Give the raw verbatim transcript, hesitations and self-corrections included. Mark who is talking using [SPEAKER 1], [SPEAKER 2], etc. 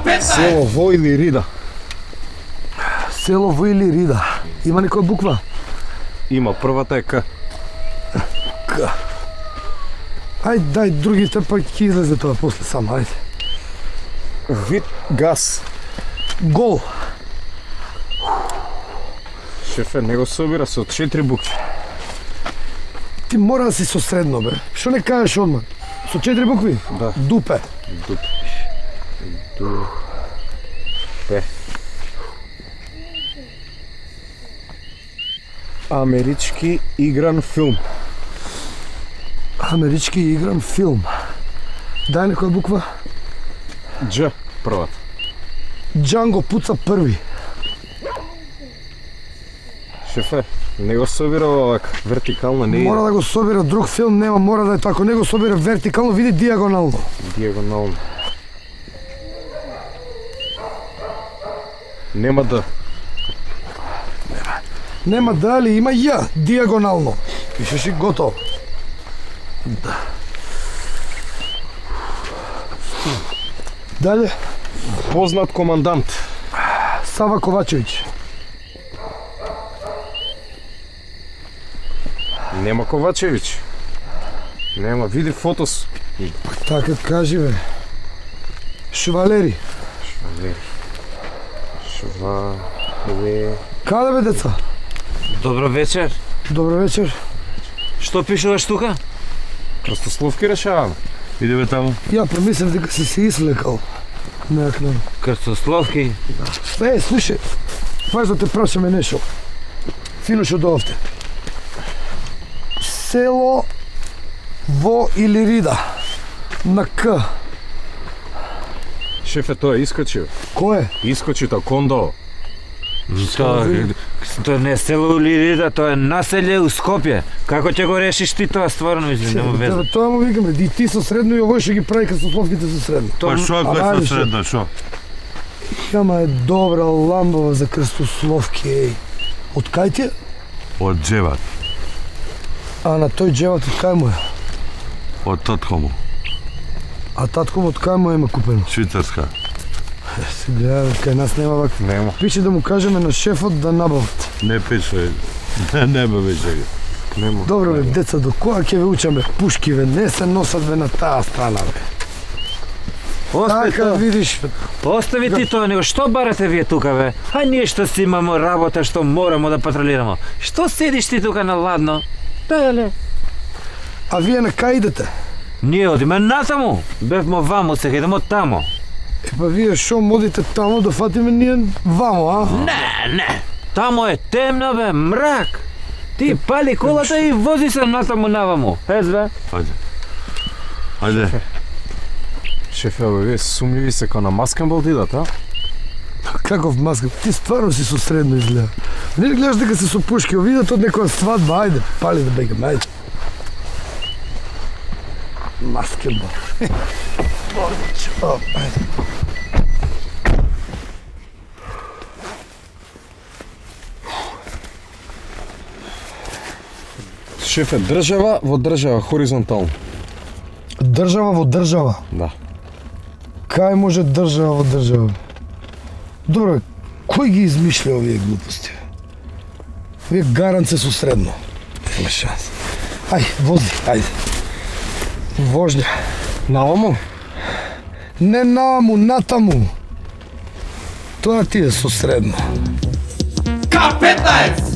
[SPEAKER 1] Село Во или Рида?
[SPEAKER 2] Село Во или Рида. Има некоја буква?
[SPEAKER 1] Има, првата е К.
[SPEAKER 2] К. Ајде, дај другите, па ќе излезе тоа после само, ајде.
[SPEAKER 1] Вид газ.
[SPEAKER 2] Гол.
[SPEAKER 1] Шефе, него собира со четири букви.
[SPEAKER 2] Ти мора да си со средно, бе. Што не кажеш одма? Со четири букви?
[SPEAKER 1] Да.
[SPEAKER 2] Дупе.
[SPEAKER 1] Дупе. Дупе. Амерички игран филм.
[SPEAKER 2] Амерички игран филм. Дај некоја буква?
[SPEAKER 1] Дж, првата.
[SPEAKER 2] Джанго пуца први.
[SPEAKER 1] Шефе, не го собира овак вертикално, не
[SPEAKER 2] Мора да го собира друг филм, нема, мора да е тако. Не го собира вертикално, види диагонално.
[SPEAKER 1] Диагонално. Нема да.
[SPEAKER 2] Нема дали, има ја, диагонално. Пишеш и готово. Да. Дале?
[SPEAKER 1] Познат командант.
[SPEAKER 2] Сава Ковачевиќ.
[SPEAKER 1] Нема Ковачевиќ. Нема, види фотос.
[SPEAKER 2] Така кажи, бе. Швалери.
[SPEAKER 1] Швалери. Швалери.
[SPEAKER 2] Каде, бе, деца?
[SPEAKER 3] Добро вечер.
[SPEAKER 2] Добро вечер.
[SPEAKER 3] Што пишуваш тука?
[SPEAKER 1] Крстословки решаваме.
[SPEAKER 3] Идеме таму.
[SPEAKER 2] Ја помислев дека си се излекал. Некно.
[SPEAKER 3] Крстословки.
[SPEAKER 2] Е, слушај. Вајш да те прашаме нешто. Фино што доовте. Село Во или Рида. На К.
[SPEAKER 1] Шефе, тоа искочи.
[SPEAKER 2] Кој е?
[SPEAKER 1] Искочи тоа кондо.
[SPEAKER 3] Тоа, тоа не е село или Рида, тоа е населје у Скопје. Како ќе го решиш ти тоа стварно, мислам, нема веза.
[SPEAKER 2] Тоа му викаме, и ти со средно и овој што ги прави крстословките со средно.
[SPEAKER 3] Па
[SPEAKER 4] шо ако е со средно, шо?
[SPEAKER 2] Ама е добра ламбава за крстословки, еј. Од кај ти е?
[SPEAKER 4] Од джеват,
[SPEAKER 2] А на тој джеват од кај му е?
[SPEAKER 4] од татко му,
[SPEAKER 2] А татко му од кај му има купено?
[SPEAKER 4] Швицарска.
[SPEAKER 2] Се гледа, кај нас нема вака.
[SPEAKER 1] Нема.
[SPEAKER 2] Пише да му кажеме на шефот да набават.
[SPEAKER 4] Не пише, не, не бе веќе.
[SPEAKER 1] Нема.
[SPEAKER 2] Добро бе, деца, до кога ќе ве учаме пушки, бе, не се носат бе на таа страна, бе.
[SPEAKER 3] Остави
[SPEAKER 2] Така
[SPEAKER 3] тоа.
[SPEAKER 2] видиш, бе.
[SPEAKER 3] Остави ти тоа, него што барате вие тука, бе? А ние што си имамо работа, што морамо да патрулираме. Што седиш ти тука на ладно? Теле.
[SPEAKER 2] А вие на кај идете?
[SPEAKER 3] Ние одиме натаму. Бевмо ваму, сега идемо тамо.
[SPEAKER 2] Е, па вие шо модите тамо да фатиме ние вамо, а?
[SPEAKER 3] Не, не. Тамо е темно, бе, мрак. Ти пали колата и вози се натаму наваму. Ез, бе.
[SPEAKER 4] Ајде. Ајде.
[SPEAKER 1] Шефе, бе, вие сумњиви се као на маскенбол дидат, а?
[SPEAKER 2] Каков маска? Ти стварно си со средно изгледа. Не ли гледаш дека си со пушки, видат од некоја свадба, ајде, пали да бегаме, ајде. Маскенбол. Оп, ајде.
[SPEAKER 1] Шефе, држава во држава, хоризонтално.
[SPEAKER 2] Држава во држава.
[SPEAKER 1] Да.
[SPEAKER 2] Кај може држава во држава? Добро, кој ги измишля овие глупости? Овие гарант се со средно. Нема шанс. Ај, вози, ајде. Вожња.
[SPEAKER 1] Наваму?
[SPEAKER 2] Не наваму, натаму. Тоа ти е со средно.
[SPEAKER 5] К петнаесет!